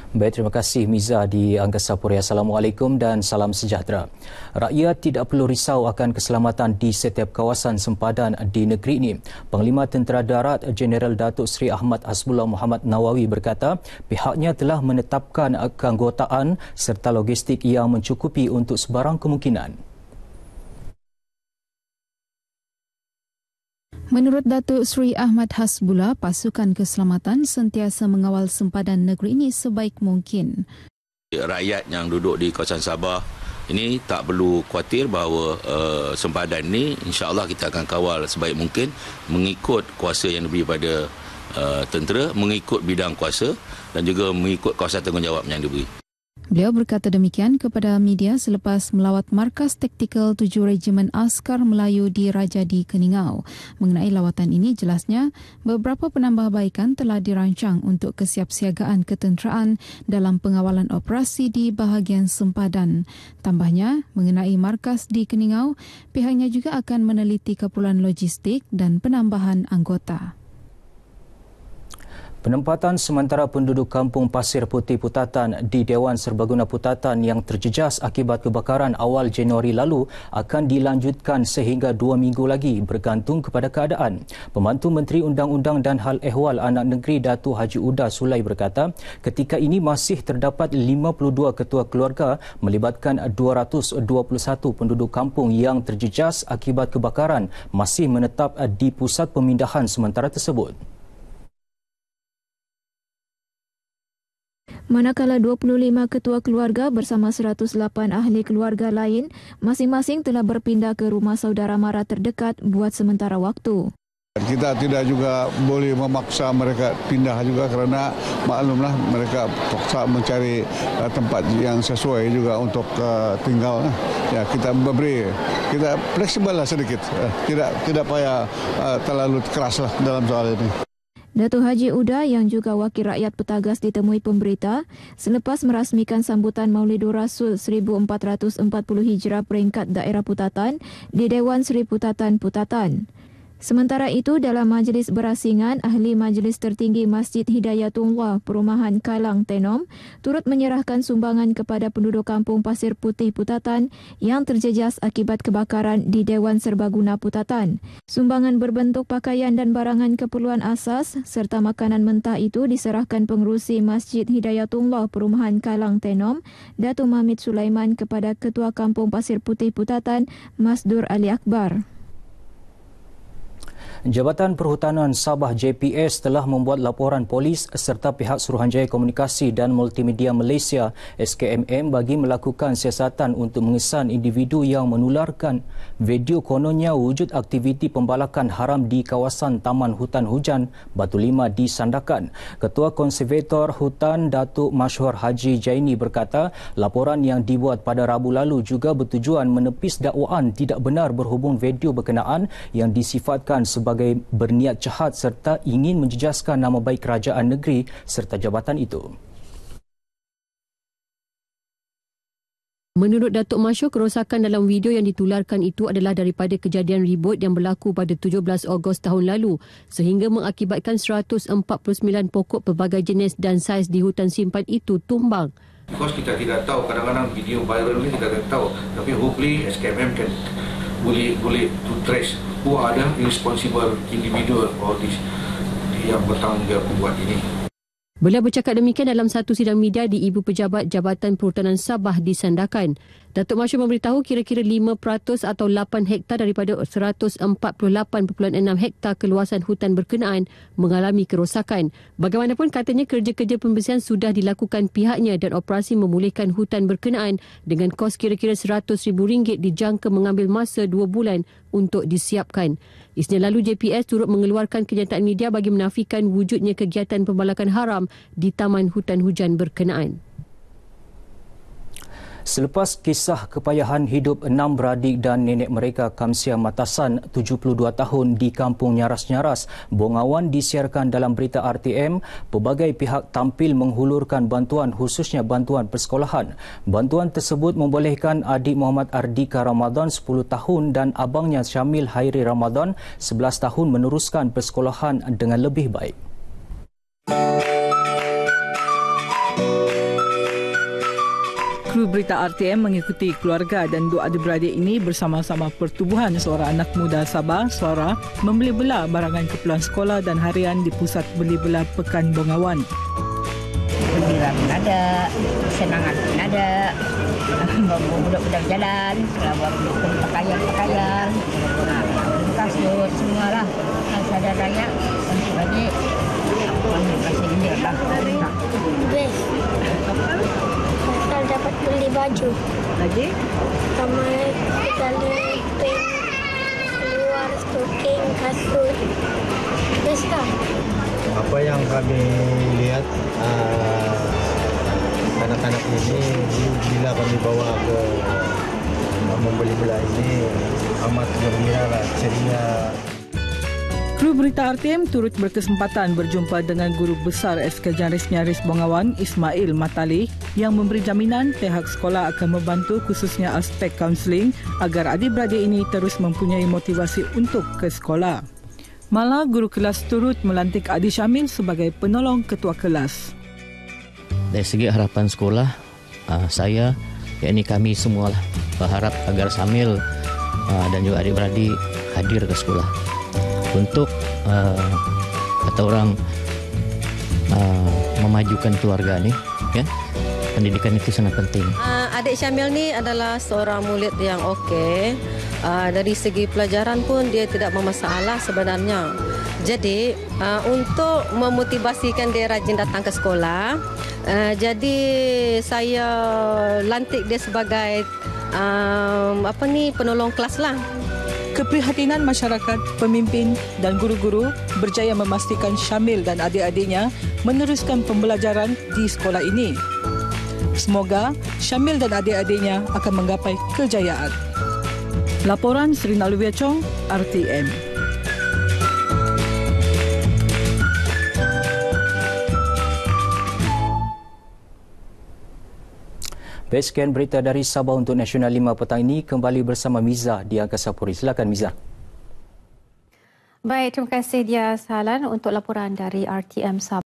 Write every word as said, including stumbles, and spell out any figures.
Baik, terima kasih Miza di Angkasa Puri. Assalamualaikum dan salam sejahtera. Rakyat tidak perlu risau akan keselamatan di setiap kawasan sempadan di negeri ini. Panglima Tentera Darat Jeneral Datuk Seri Ahmad Hasbullah Muhammad Nawawi berkata pihaknya telah menetapkan keanggotaan serta logistik yang mencukupi untuk sebarang kemungkinan. Menurut Datuk Seri Ahmad Hasbullah, pasukan keselamatan sentiasa mengawal sempadan negeri ini sebaik mungkin. Rakyat yang duduk di kawasan Sabah ini tak perlu khawatir bahawa uh, sempadan ini insya-Allah kita akan kawal sebaik mungkin mengikut kuasa yang diberi pada uh, tentera, mengikut bidang kuasa dan juga mengikut kawasan tanggungjawab yang diberi. Beliau berkata demikian kepada media selepas melawat markas taktikal tujuh Regimen Askar Melayu di Rajadi, Keningau. Mengenai lawatan ini, jelasnya beberapa penambahbaikan telah dirancang untuk kesiapsiagaan ketenteraan dalam pengawalan operasi di bahagian sempadan. Tambahnya, mengenai markas di Keningau, pihaknya juga akan meneliti keperluan logistik dan penambahan anggota. Penempatan sementara penduduk kampung Pasir Putih Putatan di Dewan Serbaguna Putatan yang terjejas akibat kebakaran awal Januari lalu akan dilanjutkan sehingga dua minggu lagi bergantung kepada keadaan. Pembantu Menteri Undang-Undang dan Hal Ehwal Anak Negeri Datuk Haji Uda Sulai berkata ketika ini masih terdapat lima puluh dua ketua keluarga melibatkan dua ratus dua puluh satu penduduk kampung yang terjejas akibat kebakaran masih menetap di pusat pemindahan sementara tersebut. Manakala dua puluh lima ketua keluarga bersama seratus lapan ahli keluarga lain masing-masing telah berpindah ke rumah saudara mara terdekat buat sementara waktu. Kita tidak juga boleh memaksa mereka pindah juga kerana maklumlah mereka paksa mencari uh, tempat yang sesuai juga untuk uh, tinggal. Ya, kita beri, kita fleksibel lah sedikit, uh, tidak tidak payah uh, terlalu keras lah dalam soal ini. Datuk Haji Uda yang juga wakil rakyat petagas ditemui pemberita selepas merasmikan sambutan Maulidur Rasul seribu empat ratus empat puluh Hijrah peringkat daerah Putatan di Dewan Seri Putatan Putatan. Sementara itu, dalam majlis berasingan, Ahli Majlis Tertinggi Masjid Hidayatullah Perumahan Kalang Tenom turut menyerahkan sumbangan kepada penduduk kampung Pasir Putih Putatan yang terjejas akibat kebakaran di Dewan Serbaguna Putatan. Sumbangan berbentuk pakaian dan barangan keperluan asas serta makanan mentah itu diserahkan pengerusi Masjid Hidayatullah Perumahan Kalang Tenom, Datuk Mahmud Sulaiman kepada Ketua Kampung Pasir Putih Putatan, Masdur Ali Akbar. Jabatan Perhutanan Sabah J P S telah membuat laporan polis serta pihak Suruhanjaya Komunikasi dan Multimedia Malaysia S K M M bagi melakukan siasatan untuk mengesan individu yang menularkan video kononnya wujud aktiviti pembalakan haram di kawasan Taman Hutan Hujan Batu Lima di Sandakan. Ketua Konservator Hutan Datuk Masyhur Haji Jaini berkata laporan yang dibuat pada Rabu lalu juga bertujuan menepis dakwaan tidak benar berhubung video berkenaan yang disifatkan sebagai sebagai berniat jahat serta ingin menjejaskan nama baik kerajaan negeri serta jabatan itu. Menurut Datuk Masyhur, kerosakan dalam video yang ditularkan itu adalah daripada kejadian ribut yang berlaku pada tujuh belas Ogos tahun lalu sehingga mengakibatkan seratus empat puluh sembilan pokok pelbagai jenis dan saiz di hutan simpan itu tumbang. Because kita tidak tahu, kadang-kadang video viral ini kita tidak tahu, tapi hopefully S K M M can boleh boleh to trace who are the responsible individual or this yang bertanggungjawab buat ini. Beliau bercakap demikian dalam satu sidang media di Ibu Pejabat Jabatan Perhutanan Sabah di Sandakan. Datuk Masyhur memberitahu kira-kira lima peratus atau lapan hektar daripada seratus empat puluh lapan perpuluhan enam hektar keluasan hutan berkenaan mengalami kerosakan. Bagaimanapun katanya kerja-kerja pembersihan sudah dilakukan pihaknya dan operasi memulihkan hutan berkenaan dengan kos kira-kira seratus ribu ringgit dijangka mengambil masa dua bulan untuk disiapkan. Isnin lalu J P S turut mengeluarkan kenyataan media bagi menafikan wujudnya kegiatan pembalakan haram di Taman Hutan Hujan berkenaan. Selepas kisah kepayahan hidup enam beradik dan nenek mereka Kamsia Matasan, tujuh puluh dua tahun di Kampung Nyaras-Nyaras, Bongawan disiarkan dalam berita R T M, pelbagai pihak tampil menghulurkan bantuan khususnya bantuan persekolahan. Bantuan tersebut membolehkan adik Muhammad Ardika Ramadan sepuluh tahun dan abangnya Syamil Hairi Ramadan sebelas tahun meneruskan persekolahan dengan lebih baik. Kru berita R T M mengikuti keluarga dan dua adik-beradik ini bersama-sama pertubuhan seorang anak muda Sabah, Suara, membeli belah barangan keperluan sekolah dan harian di pusat beli belah Pekan Bongawan. Gembira pun ada, senangan pun ada, budak-budak jalan, baru pakaian-pakaian, kasut, semualah. Kalau ada raya, untuk adik, aku kasih gembira lah. Best. Pasal dapat beli baju. Lagi? Sama sekali pen, keluar, stoking, kasut. Best lah. Apa yang kami lihat uh, anak-anak ini bila kami bawa ke uh, membeli belah ini amat gembira lah, ceria. Kru berita R T M turut berkesempatan berjumpa dengan Guru Besar S K Jaris Nyaris Bongawan Ismail Matali yang memberi jaminan pihak sekolah akan membantu khususnya aspek kaunseling agar adik-beradik ini terus mempunyai motivasi untuk ke sekolah. Malah guru kelas turut melantik Adi Syamil sebagai penolong ketua kelas. Dari segi harapan sekolah, uh, saya, yakni kami semualah berharap agar Syamil uh, dan juga adik-beradik hadir ke sekolah untuk uh, kata orang uh, memajukan keluarga ni, ya. Pendidikan itu sangat penting. Uh, adik Syamil ni adalah seorang murid yang okey. Uh, dari segi pelajaran pun dia tidak bermasalah sebenarnya. Jadi uh, untuk memotivasikan dia rajin datang ke sekolah, uh, jadi saya lantik dia sebagai um, apa ni penolong kelas lah. Keprihatinan masyarakat, pemimpin dan guru-guru berjaya memastikan Syamil dan adik-adiknya meneruskan pembelajaran di sekolah ini. Semoga Syamil dan adik-adiknya akan menggapai kejayaan. Laporan Serina Luwiachong, R T M. Baik, sekian berita dari Sabah untuk Nasional lima petang ini. Kembali bersama Miza di Angkasa Puri. Silakan Miza. Baik, terima kasih Dia Salan untuk laporan dari R T M Sabah.